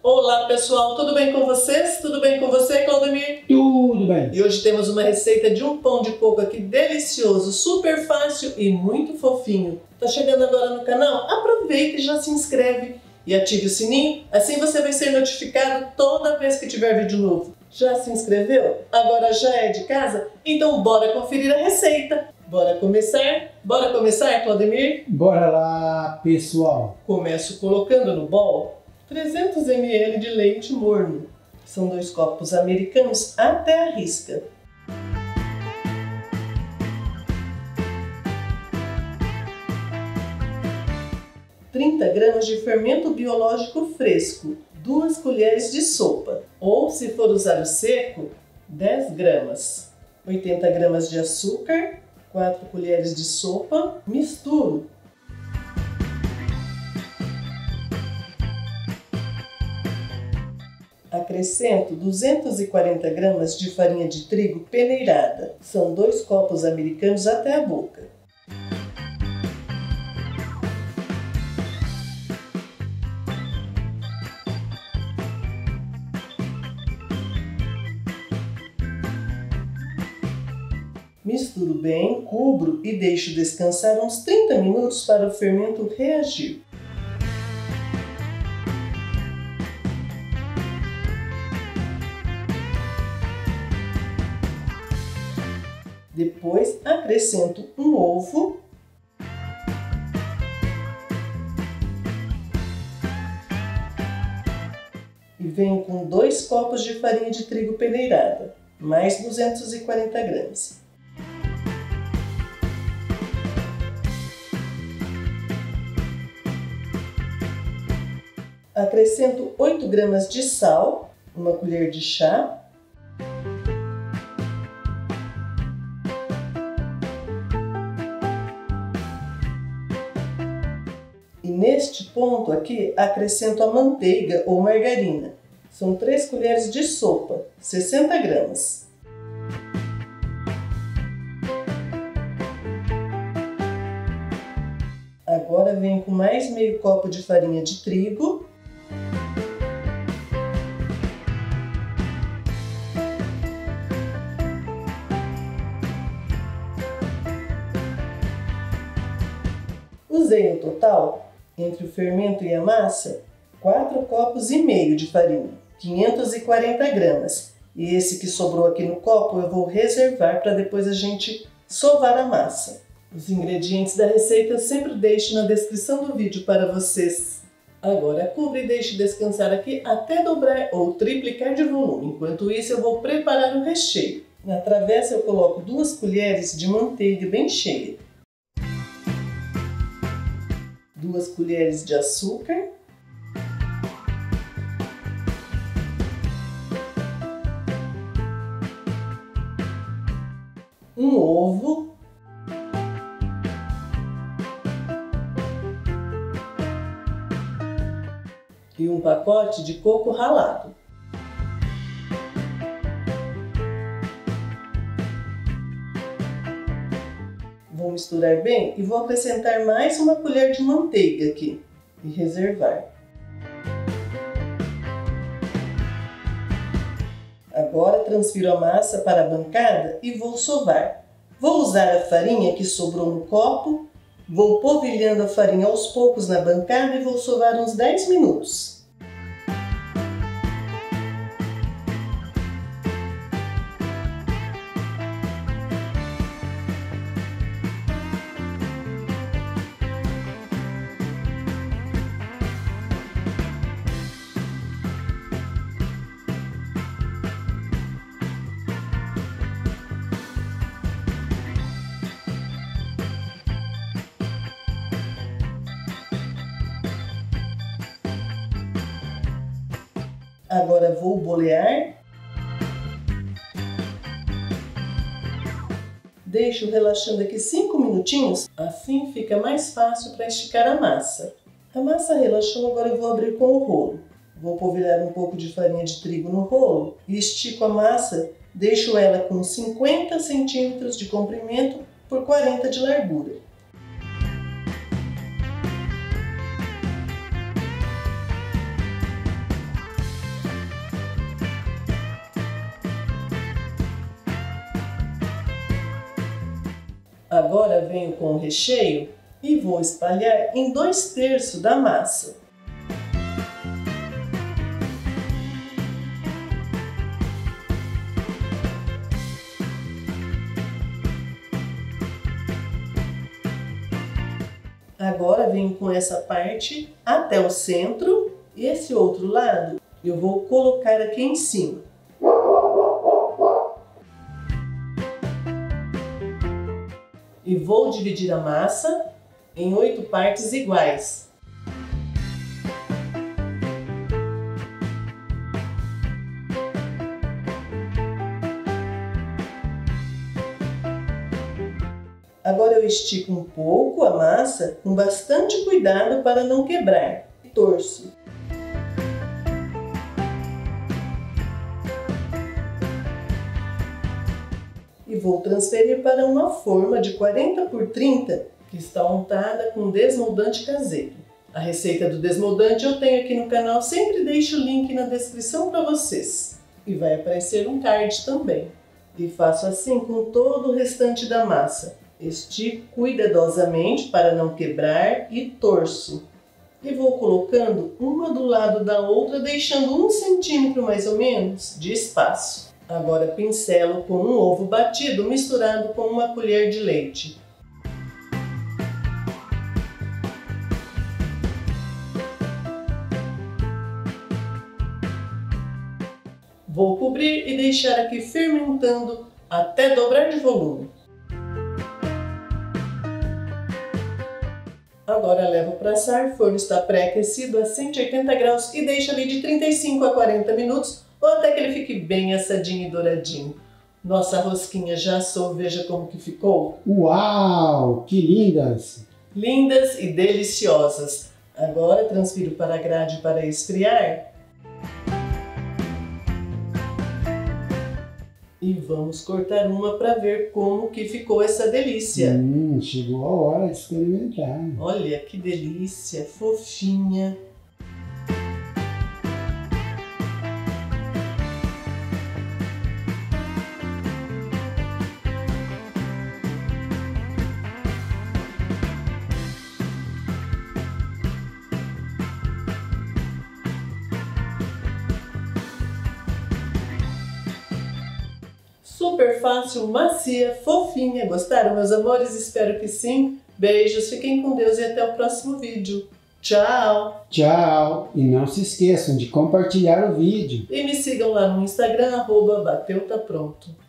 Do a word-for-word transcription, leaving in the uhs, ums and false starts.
Olá pessoal, tudo bem com vocês? Tudo bem com você, Claudemir? Tudo bem. E hoje temos uma receita de um pão de coco aqui delicioso, super fácil e muito fofinho. Tá chegando agora no canal? Aproveita e já se inscreve e ative o sininho, assim você vai ser notificado toda vez que tiver vídeo novo. Já se inscreveu? Agora já é de casa? Então bora conferir a receita. Bora começar? Bora começar, Claudemir? Bora lá, pessoal. Começo colocando no bowl trezentos mililitros de leite morno. São dois copos americanos até a risca. trinta gramas de fermento biológico fresco, duas colheres de sopa. Ou, se for usar o seco, dez gramas. oitenta gramas de açúcar, quatro colheres de sopa. Misturo. Acrescento duzentos e quarenta gramas de farinha de trigo peneirada. São dois copos americanos até a boca. Misturo bem, cubro e deixo descansar uns trinta minutos para o fermento reagir. Depois acrescento um ovo e venho com dois copos de farinha de trigo peneirada, mais duzentos e quarenta gramas. Acrescento oito gramas de sal, uma colher de chá. E neste ponto aqui, acrescento a manteiga ou margarina. São três colheres de sopa, sessenta gramas. Agora venho com mais meio copo de farinha de trigo. Usei no total, entre o fermento e a massa, quatro copos e meio de farinha, quinhentos e quarenta gramas. E esse que sobrou aqui no copo eu vou reservar para depois a gente sovar a massa. Os ingredientes da receita eu sempre deixo na descrição do vídeo para vocês. Agora cubra e deixe descansar aqui até dobrar ou triplicar de volume. Enquanto isso eu vou preparar o recheio. Na travessa eu coloco duas colheres de manteiga bem cheia. Duas colheres de açúcar. Um ovo. E um pacote de coco ralado. Vou misturar bem e vou acrescentar mais uma colher de manteiga aqui e reservar. Agora transfiro a massa para a bancada e vou sovar. Vou usar a farinha que sobrou no copo, vou polvilhando a farinha aos poucos na bancada e vou sovar uns dez minutos. Agora vou bolear. Deixo relaxando aqui cinco minutinhos, assim fica mais fácil para esticar a massa. A massa relaxou, agora eu vou abrir com o rolo. Vou polvilhar um pouco de farinha de trigo no rolo e estico a massa, deixo ela com cinquenta centímetros de comprimento por quarenta de largura. Agora venho com o recheio e vou espalhar em dois terços da massa. Agora venho com essa parte até o centro e esse outro lado eu vou colocar aqui em cima. E vou dividir a massa em oito partes iguais. Agora eu estico um pouco a massa com bastante cuidado para não quebrar. E torço. E vou transferir para uma forma de quarenta por trinta que está untada com desmoldante caseiro. A receita do desmoldante eu tenho aqui no canal, sempre deixo o link na descrição para vocês. E vai aparecer um card também. E faço assim com todo o restante da massa. Estico cuidadosamente para não quebrar e torço. E vou colocando uma do lado da outra, deixando um centímetro mais ou menos de espaço. Agora pincelo com um ovo batido misturado com uma colher de leite. Vou cobrir e deixar aqui fermentando até dobrar de volume. Agora levo para assar, o forno está pré-aquecido a cento e oitenta graus e deixo ali de trinta e cinco a quarenta minutos ou até que ele fique bem assadinho e douradinho. Nossa rosquinha já assou, veja como que ficou. Uau, que lindas! Lindas e deliciosas. Agora transfiro para a grade para esfriar. E vamos cortar uma para ver como que ficou essa delícia. Hum, chegou a hora de experimentar. Olha que delícia, fofinha. Super fácil, macia, fofinha. Gostaram, meus amores? Espero que sim. Beijos, fiquem com Deus e até o próximo vídeo. Tchau! Tchau! E não se esqueçam de compartilhar o vídeo. E me sigam lá no Instagram, arroba Bateu Tá Pronto.